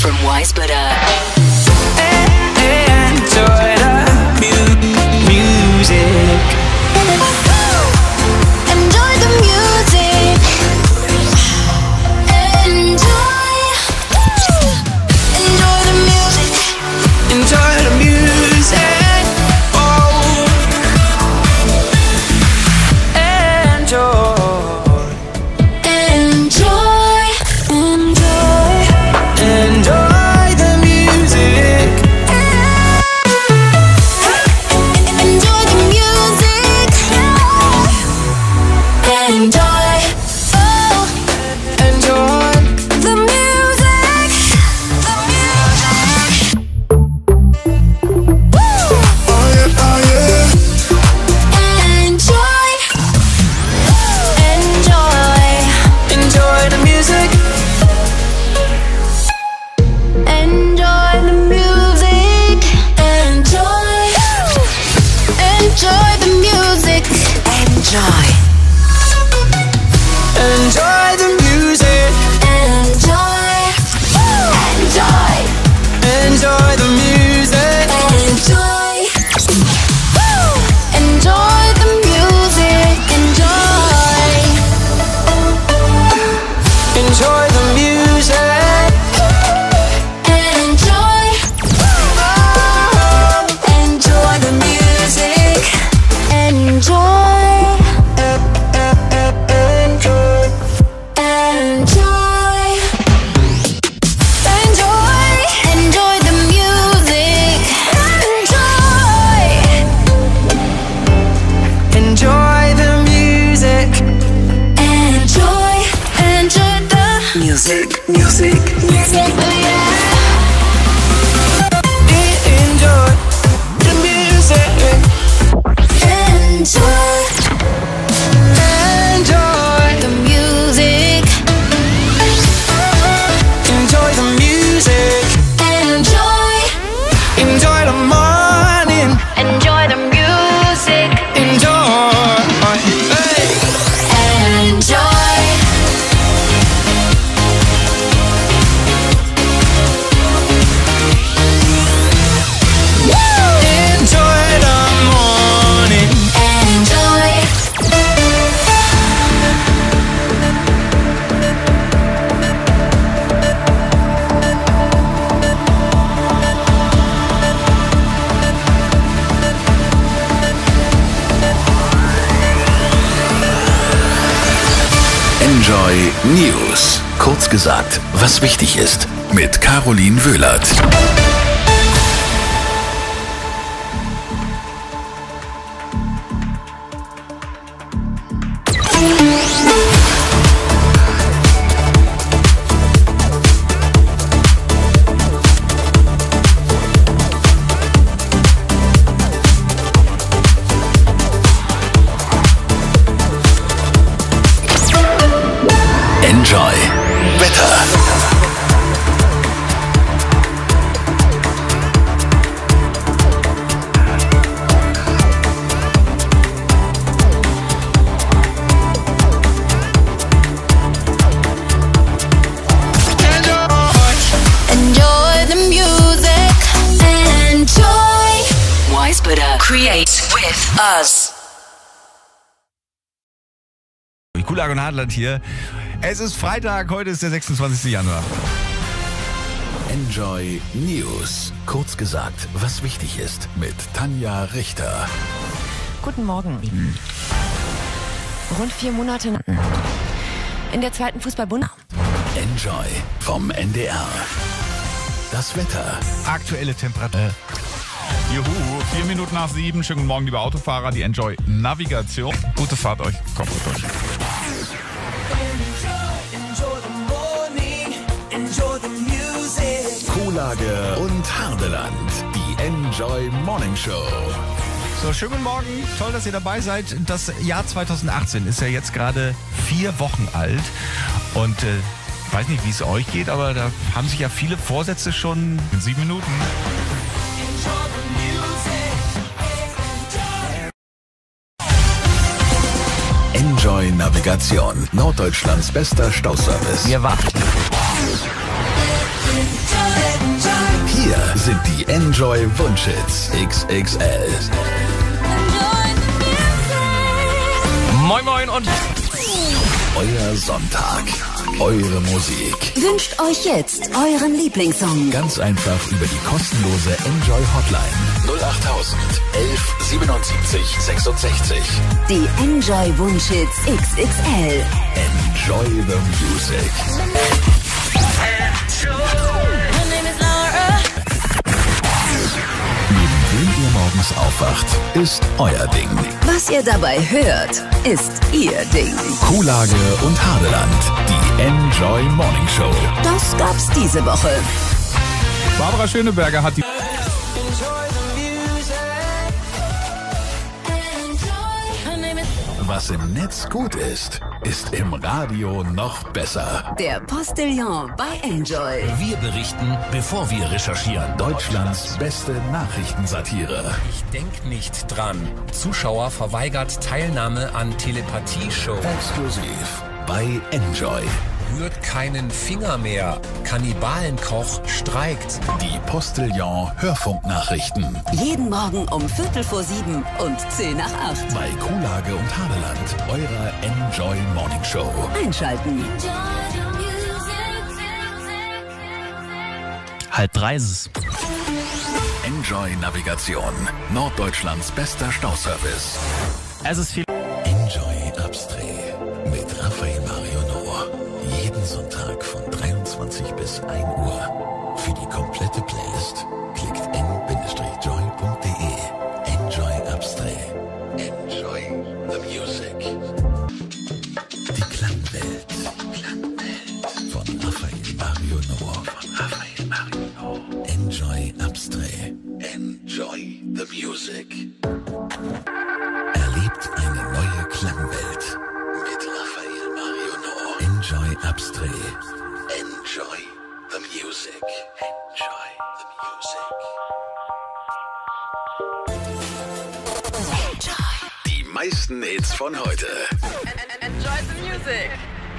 from Wisebutter. Enjoy the music. Enjoy the music. Enjoy the music. Enjoy the music. Oh. Enjoy the music. Enjoy the music. Enjoy. Oh. Enjoy. The music. The music. Woo. Oh yeah, oh yeah. Enjoy. Enjoy the music. Enjoy the music. Enjoy the music. Enjoy. Enjoy the music. Enjoy. Enjoy the music. Enjoy. Enjoy the music. Enjoy the music. Enjoy. Enjoy the music. Enjoy. Enjoy the music. Enjoy the music. Enjoy the Music. music. Oh yeah. Enjoy the music. Enjoy Enjoy. the music. Enjoy the music. Enjoy the morning. Enjoy the music. Enjoy. Hey. Enjoy. Enjoy the morning. Enjoy. Enjoy News. Kurz gesagt, was wichtig ist. Mit Caroline Wöhlert. Enjoy Wetter. Enjoy the music. Enjoy. Wisebutter. Create with us. Kulag und Hartland hier. Es ist Freitag, heute ist der 26. Januar. Enjoy News. Kurz gesagt, was wichtig ist. Mit Tanja Richter. Guten Morgen. Rund 4 Monate in der zweiten Fußball-Bund. Enjoy vom NDR. Das Wetter. Aktuelle Temperatur. Juhu, 4 Minuten nach 7. Schönen guten Morgen, liebe Autofahrer. Die Enjoy Navigation. Gute Fahrt euch. Kommt gut durch. Kuhlage und Hardeland. Die Enjoy Morning Show. So, schönen guten Morgen. Toll, dass ihr dabei seid. Das Jahr 2018 ist ja jetzt gerade 4 Wochen alt. Und ich weiß nicht, wie es euch geht, aber da haben sich ja viele Vorsätze schon in 7 Minuten. Enjoy Navigation. Norddeutschlands bester Stauservice. Wir warten. sind die Enjoy Wunschhits XXL. Moin Moin und Euer Sonntag, eure Musik. Wünscht euch jetzt euren Lieblingssong. Ganz einfach über die kostenlose Enjoy Hotline 08000 11 77 66. Die Enjoy Wunschhits XXL. Enjoy the music. Neben wem ihr morgens aufwacht, ist euer Ding. Was ihr dabei hört, ist ihr Ding. Kuhlage und Hadeland, die Enjoy Morning Show. Das gab's diese Woche. Barbara Schöneberger hat die... Was im Netz gut ist, ist im Radio noch besser. Der Postillon bei Enjoy. Wir berichten, bevor wir recherchieren. Deutschlands beste Nachrichtensatire. Ich denk nicht dran. Zuschauer verweigert Teilnahme an Telepathie-Show. Exklusiv bei Enjoy. Rührt keinen Finger mehr. Kannibalenkoch streikt. Die Postillon Hörfunknachrichten Jeden Morgen um 7:15 und 7:10 nach 8. bei Kuhlage und Hadeland, eurer Enjoy Morning Show. Einschalten. 2:30 ist es. Enjoy Navigation, Norddeutschlands bester Stauservice. Es ist viel. Enjoy Abstray mit Raphael Marionor. Jeden Sonntag von 23 bis 1 Uhr. Für die komplette Playlist klickt n-joy.de. Enjoy Abstray. Enjoy the music. Die Klangwelt. Von Raphael Marionor. Enjoy Abstray. Enjoy the music. Erlebt eine neue Klangwelt mit Raphael Marionor. Enjoy Abstray. Enjoy the music. Enjoy the music. Die meisten Hits von heute. Enjoy the music.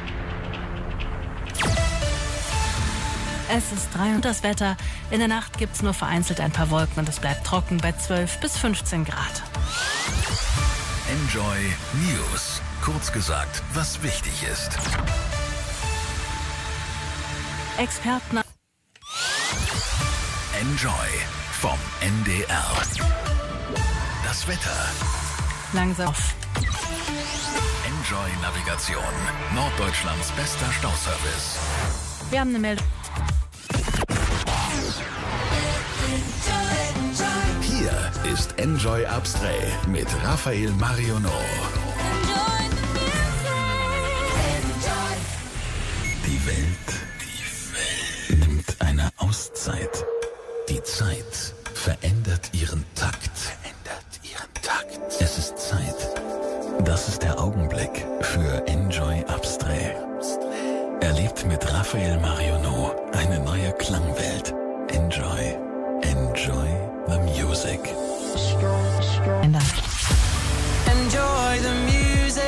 Es ist 3 und das Wetter. In der Nacht gibt es nur vereinzelt ein paar Wolken und es bleibt trocken bei 12 bis 15 Grad. Enjoy News. Kurz gesagt, was wichtig ist. Experten Enjoy vom NDR. Das Wetter. langsam auf. Enjoy Navigation. Norddeutschlands bester Stauservice. Wir haben eine Meldung. Hier ist Enjoy Abstray mit Raphael Marionor. Die Welt nimmt eine Auszeit. Die Zeit verändert ihren Takt. Es ist Zeit. Das ist der Augenblick für Enjoy Abstray. Erlebt mit Raphael Marionor eine neue Klangwelt. Enjoy the music. Enjoy the music.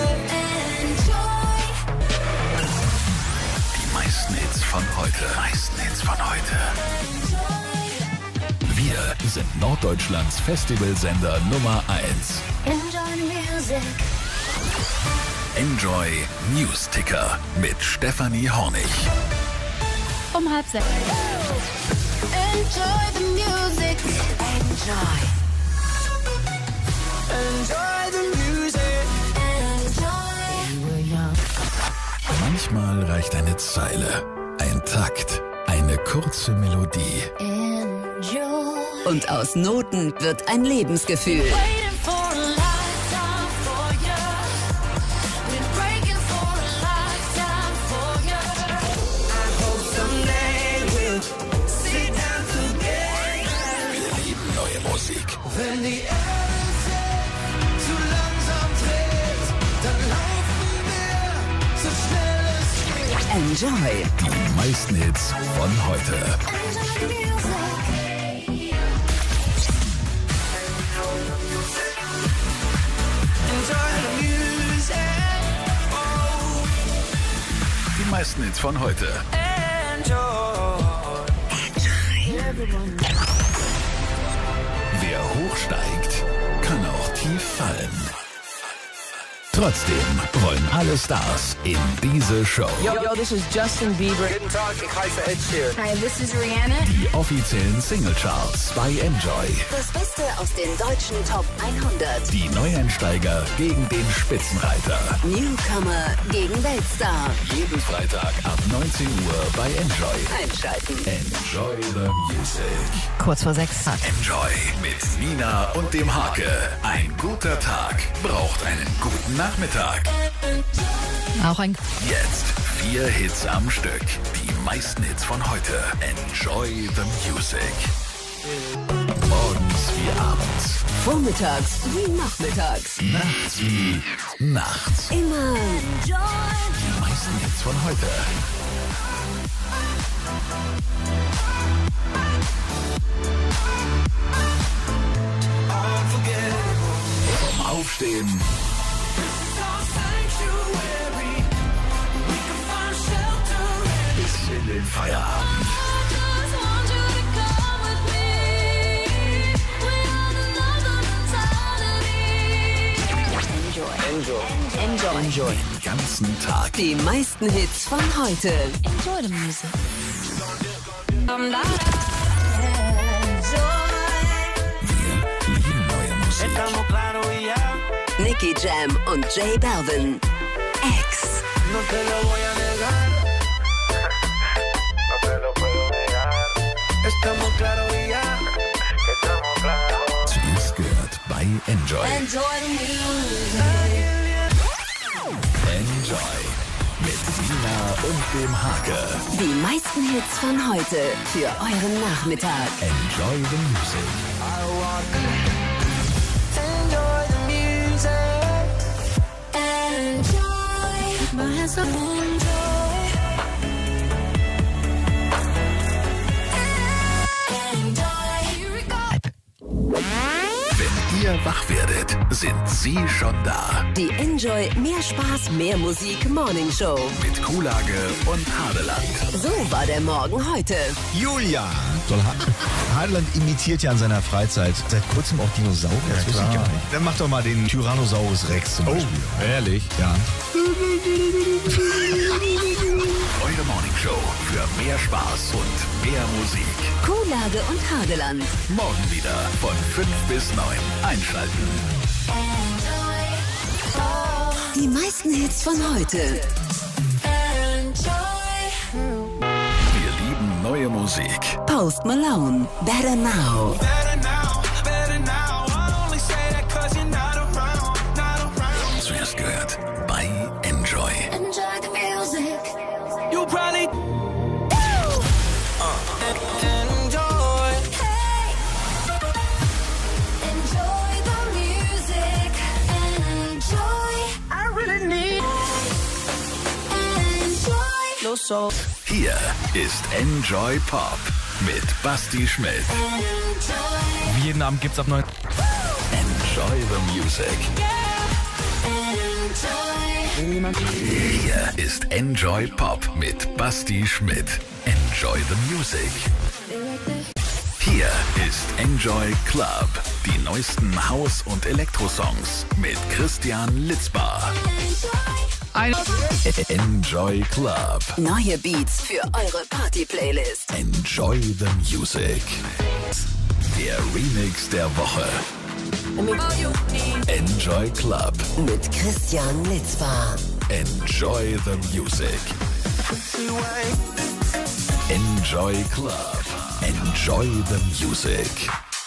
Die meisten Hits von heute. Wir sind Norddeutschlands Festivalsender Nummer 1. Enjoy music. Enjoy News Ticker mit Stefanie Hornig. Um 5:30. Enjoy the music. Enjoy. Enjoy the music. Enjoy. Manchmal reicht eine Zeile, ein Takt, eine kurze Melodie. Enjoy. Und aus Noten wird ein Lebensgefühl. Waiting for a lifetime for you. Been breaking for a lifetime for you. I hope someday we'll sit down together. Wir lieben neue Musik. Wenn die Erde zu langsam dreht, dann laufen wir so schnell es geht. Enjoy. Die meisten Hits von heute. Enjoy music. Enjoy the music. Oh, Die meisten Hits von heute. enjoy. Everyone. Trotzdem wollen alle Stars in diese Show. Yo, this is Justin Bieber. Guten Tag, ich heiße Ed Sheeran. Hi, this is Rihanna. Die offiziellen Singlecharts bei Enjoy. Das Beste aus den deutschen Top 100. Die Neueinsteiger gegen den Spitzenreiter. Newcomer gegen Weltstar. Jeden Freitag ab 19 Uhr bei Enjoy. Einschalten. Enjoy the Music. Kurz vor 6. Enjoy mit Nina und dem Hake. Ein guter Tag braucht einen guten Nachmittag. Auch ein Jetzt 4 Hits am Stück. Die meisten Hits von heute. Enjoy the Music. Morgens wie abends. Vormittags wie nachmittags. Nachts wie nachts. Immer Die meisten Hits von heute. Vom Aufstehen bis in den Feierabend. Enjoy. Den ganzen Tag. die meisten Hits von heute. Enjoy the music. Wir lieben neue Musik. Nicky Jam und J Balvin. X. Zuerst gehört bei Enjoy. Enjoy mit Nina und dem Hake. Die meisten Hits von heute für euren Nachmittag. Enjoy the Music. Wenn ihr wach werdet, sind sie schon da. Die Enjoy mehr Spaß, mehr Musik Morning Show. Mit Kuhlage und Hadeland. So war der Morgen heute. Julia. Heideland imitiert ja in seiner Freizeit seit kurzem auch Dinosaurier. Das wusste ich gar nicht. Dann mach doch mal den Tyrannosaurus Rex zum Beispiel. Ehrlich? Ja. Eure Morningshow für mehr Spaß und mehr Musik. Kuhlage und Hadeland. Morgen wieder von 5 bis 9. Einschalten. Die meisten Hits von heute. Wir lieben neue Musik. Post Malone, Better Now. Zuerst gehört bei Enjoy. You probably Hier ist Enjoy Pop mit Basti Schmidt. Wie jeden Abend gibt's ab 9. Enjoy the Music. Hier ist Enjoy Pop mit Basti Schmidt. Enjoy the Music. Hier ist Enjoy Club. Die neuesten Haus- und Elektro-Songs mit Christian Litzbar. Enjoy Club. Neue Beats für eure Party-Playlist. Enjoy the Music. Der Remix der Woche. Enjoy Club. Mit Christian Litzbar. Enjoy the Music. Enjoy Club. Enjoy the Music.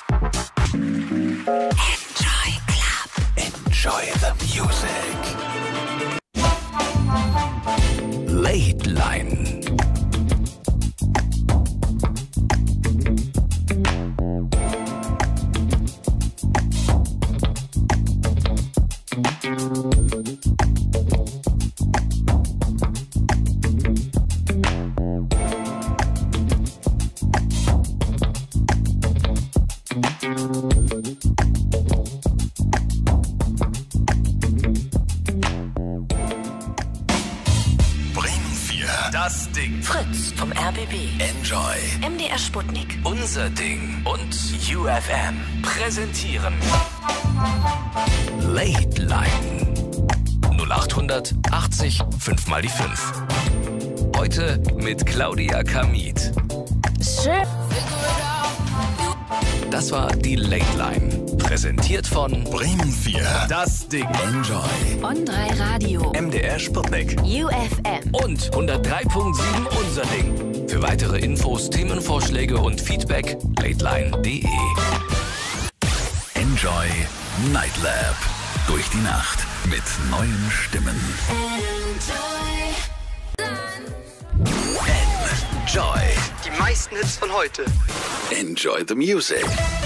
Enjoy Club. Enjoy the Music. Late Line. Das Ding. Fritz vom RBB. Enjoy. MDR Sputnik. Unser Ding und UFM präsentieren Late Line. 0800 80 5 mal die 5. Heute mit Claudia Kamit. Das war die Late Line. Präsentiert von Bremen 4. Das Ding. Enjoy. On 3 Radio. MDR Sputnik. UFM. Und 103.7 unser Ding. Für weitere Infos, Themenvorschläge und Feedback lateline.de. Enjoy Night Lab. Durch die Nacht mit neuen Stimmen. Enjoy. Die meisten Hits von heute. Enjoy the music.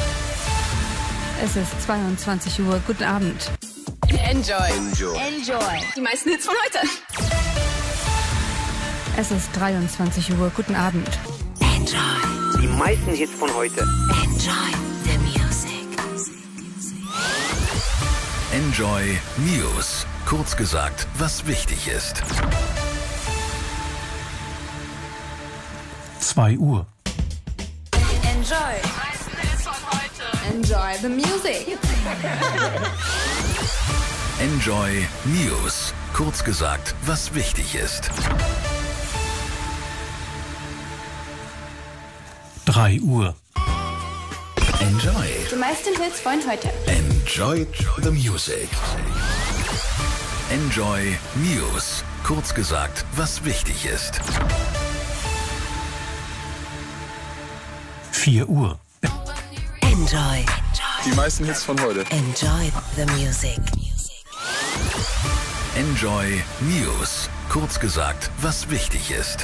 Es ist 22 Uhr. Guten Abend. Enjoy. Die meisten Hits von heute. Es ist 23 Uhr. Guten Abend. Enjoy. Die meisten Hits von heute. Enjoy the music. Enjoy News. Kurz gesagt, was wichtig ist. 2 Uhr. Enjoy. Die meisten Hits von heute. Enjoy the music. Enjoy News. Kurz gesagt, was wichtig ist. 3 Uhr. Enjoy. Die meisten Hits von heute. Enjoy the music. Enjoy News. Kurz gesagt, was wichtig ist. 4 Uhr. Enjoy. Die meisten Hits von heute. Enjoy the music. Enjoy News. Kurz gesagt, was wichtig ist.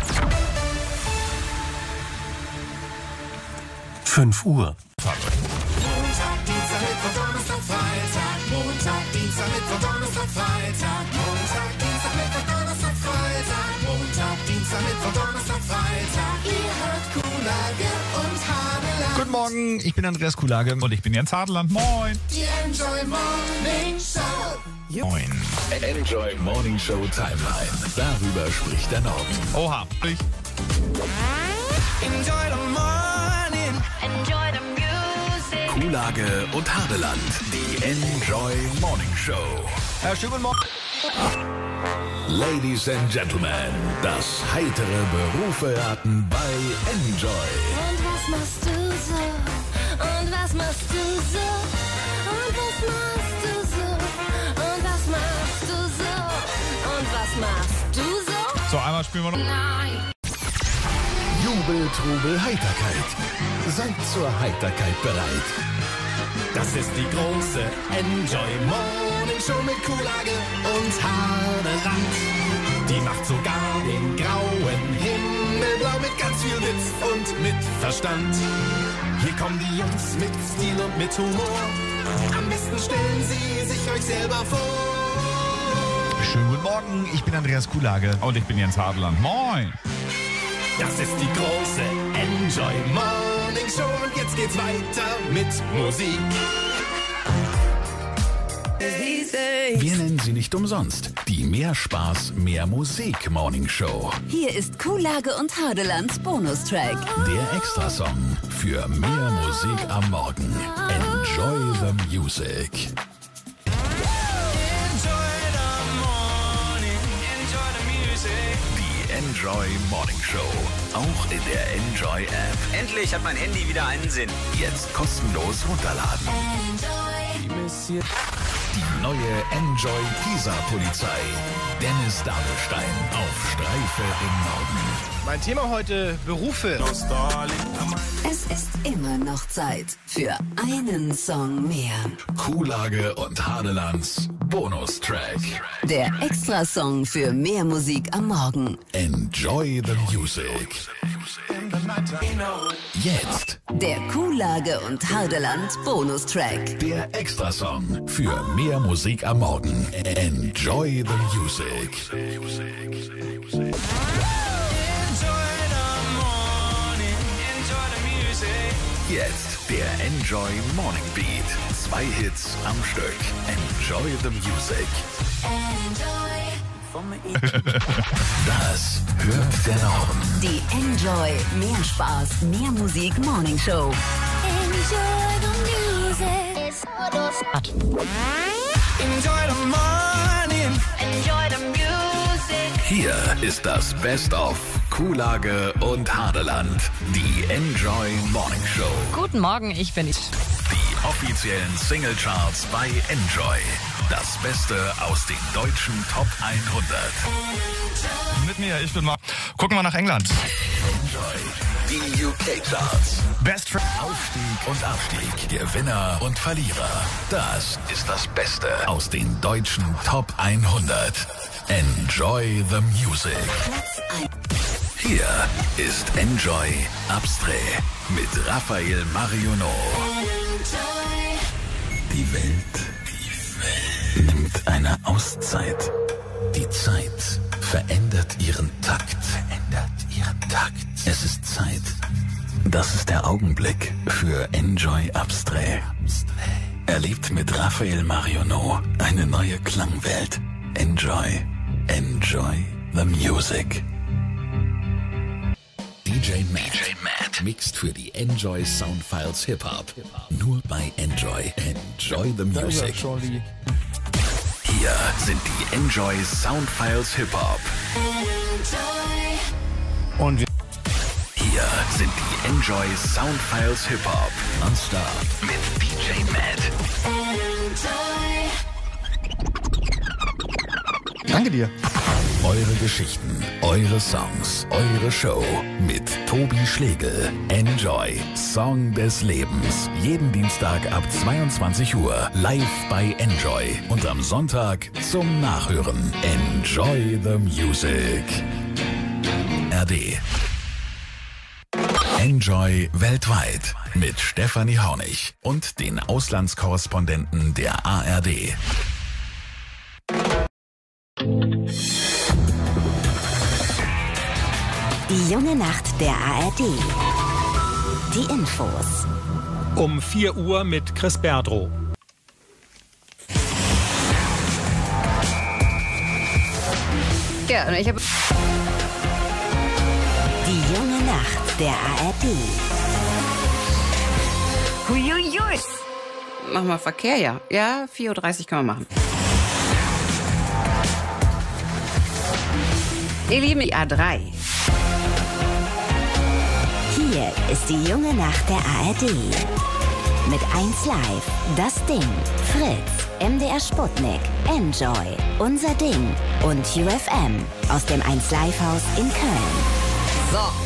5 Uhr. Montag, Dienstag, Mittwoch, Donnerstag, Freitag. Montag, Dienstag, Mittwoch, Donnerstag, Freitag. Montag, Dienstag, Mittwoch, Donnerstag, Freitag. Montag, Dienstag, Mittwoch, Donnerstag, Freitag. Ihr hört Kuhlage und Hadeland. Guten Morgen, ich bin Andreas Kuhlage. Und ich bin Jens Hartland. Moin. Die Enjoy Morning Show. Moin. Enjoy Morning Show Timeline. Darüber spricht der Norden. Oha. Enjoy the morning. Enjoy the music. Kuhlage und Hadeland. Die Enjoy Morning Show. Schönen guten Morgen. Ladies and Gentlemen, das heitere Beruferaten bei Enjoy. Und was machst du so? Und was machst du so? Und was machst du so? Und was machst du so? Und was machst du so? So, einmal spielen wir noch. Nein. Jubel, Trubel, Heiterkeit. Seid zur Heiterkeit bereit. Das ist die große Enjoy Morning Show mit Kuhlage und Hadeland. Die macht sogar den grauen Himmel blau mit ganz viel Witz und mit Verstand. Hier kommen die Jungs mit Stil und mit Humor. Am besten stellen sie sich euch selber vor. Schönen guten Morgen, ich bin Andreas Kuhlage. Und ich bin Jens Hartland. Moin. Das ist die große Enjoy Morning Show und jetzt geht's weiter mit Musik. Wir nennen sie nicht umsonst. Die Mehr Spaß, mehr Musik Morning Show. Hier ist Kuhlage und Hadelands Bonustrack. Der Extrasong für mehr Musik am Morgen. Enjoy the music. Die Enjoy Morning Show. Auch in der Enjoy App. Endlich hat mein Handy wieder einen Sinn. Jetzt kostenlos runterladen. Die neue Enjoy Pisa Polizei. Dennis Dabelstein auf Streife im Norden. Mein Thema heute: Berufe. Es ist immer noch Zeit für einen Song mehr. Kuhlage und Hadelands Bonustrack. Der Extrasong für mehr Musik am Morgen. Enjoy the music. Jetzt Der Kuhlage und Hadeland Bonustrack. der Extrasong für mehr Musik am Morgen. Enjoy the music. Jetzt der Enjoy Morning Beat. 2 Hits am Stück. Enjoy the music. Das hört der Norden. Die Enjoy mehr Spaß, mehr Musik Morning Show. Enjoy the music. Enjoy the morning. Enjoy the music. Hier ist das Best of Kuhlage und Hadeland. Die Enjoy Morning Show. Guten Morgen, ich bin Die offiziellen Singlecharts bei Enjoy. Das Beste aus den deutschen Top 100. Mit mir, ich bin mal. Gucken wir nach England. Enjoy. Die UK-Charts. Best Friend. Aufstieg und Abstieg. Gewinner und Verlierer. Das ist das Beste aus den deutschen Top 100. Enjoy the Music. Hier ist Enjoy Abstrait mit Raphael Marionneau. Die Welt nimmt eine Auszeit. Die Zeit verändert ihren Takt. Es ist Zeit. Das ist der Augenblick für Enjoy Abstrait. Erlebt mit Raphael Marionneau eine neue Klangwelt. Enjoy the Music. DJ Matt mixt für die Enjoy Soundfiles Hip-Hop. Nur bei Enjoy. Enjoy the Music. Hier sind die Enjoy Soundfiles Hip-Hop. Und hier sind die Enjoy Soundfiles Hip-Hop. Non-stop mit DJ Matt. danke dir. Eure Geschichten, eure Songs, eure Show mit Tobi Schlegel. Enjoy Song des Lebens. Jeden Dienstag ab 22 Uhr live bei Enjoy und am Sonntag zum Nachhören. Enjoy the Music. RD. Enjoy weltweit mit Stefanie Hornig und den Auslandskorrespondenten der ARD. Die junge Nacht der ARD. Die Infos. Um 4 Uhr mit Chris Berdrow. Ja, ich habe... Die junge Nacht der ARD. Huiuiui. Machen wir Verkehr, ja. Ja, 4.30 Uhr können wir machen. Ihr Lieben, A3. Hier ist die junge Nacht der ARD. Mit 1 Live, Das Ding, Fritz, MDR Sputnik, Enjoy, Unser Ding und UFM aus dem 1 Live Haus in Köln. So.